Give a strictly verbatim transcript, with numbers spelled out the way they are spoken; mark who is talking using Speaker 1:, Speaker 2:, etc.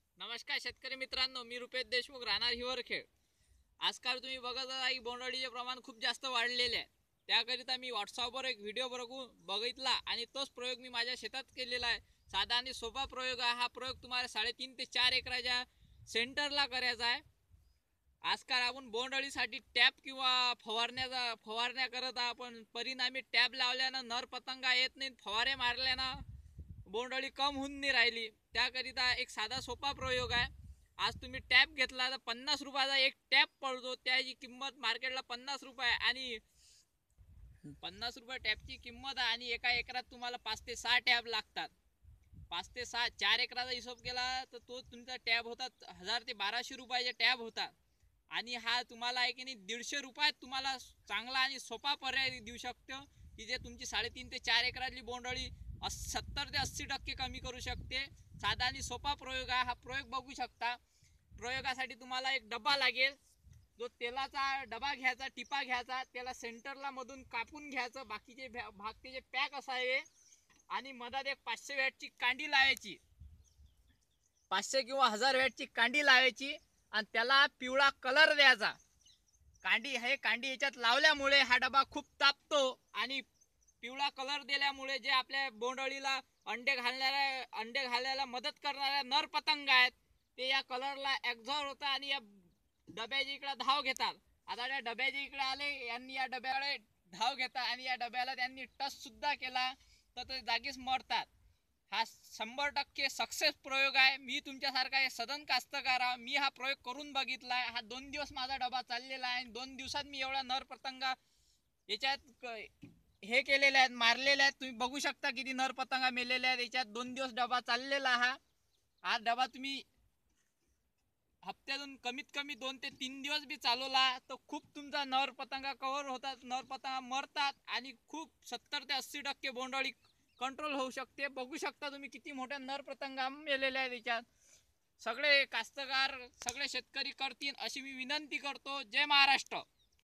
Speaker 1: नमस्कार शेतकरी मित्रांनो, मी रुपेश देशमुख, राहणार हिवरखेड। आजकाल तुम्ही बघत आहे की बोंडअळीचे प्रमाण खूप जास्त वाढलेले आहे। त्याकरिता मी व्हॉट्सअपवर एक व्हिडिओ बघून बघितला आणि तोच प्रयोग मी माझ्या शेतात केलेला आहे। साधा आणि सोपा प्रयोग आहे। हा प्रयोग तुम्हाला साडेतीन ते चार एकराच्या सेंटरला करायचा आहे। आजकाल आपण बोंडअळीसाठी टॅप किंवा फवारण्याचा फवारण्या करत आहोत, पण परिणामी टॅप लावल्यानं नर पतंगा येत नाहीत, फवारे मारल्यानं बोंडअळी कम होऊन नाही राहिली। त्याकरिता एक साधा सोपा प्रयोग आहे। आज तुम्ही टॅप घेतला तर पन्नास रुपयाचा एक टॅप पडतो, त्याची किंमत मार्केटला पन्नास रुपये आणि पन्नास रुपये टॅपची किंमत आहे आणि एका एकरात तुम्हाला पाच ते सहा टॅप लागतात। पाच ते सहा चार एकराचा हिशोब केला तर तो तुमचा टॅप होतात हजार ते बाराशे रुपयाचे टॅप होतात। आणि हा तुम्हाला आहे की नाही दीडशे रुपयात तुम्हाला चांगला आणि सोपा पर्याय देऊ शकतो की जे तुमची साडेतीन ते चार एकरातली बोंडअळी सत्तर ते अस्सी टक्के कमी करू शकते। साधा आणि सोपा प्रयोग आहे। हा प्रयोग बघू शकता। प्रयोगासाठी तुम्हाला एक डबा लागेल, जो तेलाचा डबा घ्यायचा, टिपा घ्यायचा, त्याला सेंटरला मधून कापून घ्यायचं, बाकीचे भाग त्याचे पॅक असावे आणि मधात एक पाचशे वॅटची कांडी लावायची, पाचशे किंवा हजार वॅटची कांडी लावायची आणि त्याला पिवळा कलर द्यायचा। कांडी हे कांडी याच्यात लावल्यामुळे हा डबा खूप तापतो आणि पिवळा कलर दिल्यामुळे जे आपल्या बोंडअळीला अंडे घालणाऱ्या अंडे घालायला मदत करणाऱ्या नर पतंग आहेत ते या कलरला एक्झॉर होतात आणि या डब्याच्या इकडे धाव घेतात। आता त्या डब्याच्या इकडे आले, यांनी या डब्याकडे धाव घेतात आणि या डब्याला त्यांनी टच सुद्धा केला तर ते जागीच मरतात। हा शंभर टक्के सक्सेस प्रयोग आहे। मी तुमच्यासारखा सदन कास्तकार आहे, मी हा प्रयोग करून बघितला आहे। हा दोन दिवस माझा डबा चाललेला आहे। दोन दिवसात मी एवढा नर पतंगा याच्यात हे केलेले आहेत, मारलेले आहेत। तुम्ही बघू शकता किती नर पतंगा मेलेले आहेत याच्यात। दोन दिवस डबा चाललेला हा हा डबा तुम्ही हप्त्यातून कमीत कमी दोन ते तीन दिवस बी चालवला तर खूप तुमचा नर पतंगा कव्हर होतात, नर पतंगा मरतात आणि खूप सत्तर ते अस्सी टक्के बोंडअळी कंट्रोल होऊ शकते। बघू शकता तुम्ही किती मोठ्या नर पतंगा मेलेले आहेत याच्यात। सगळे कास्तकार सगळे शेतकरी करतील अशी मी विनंती करतो। जय महाराष्ट्र।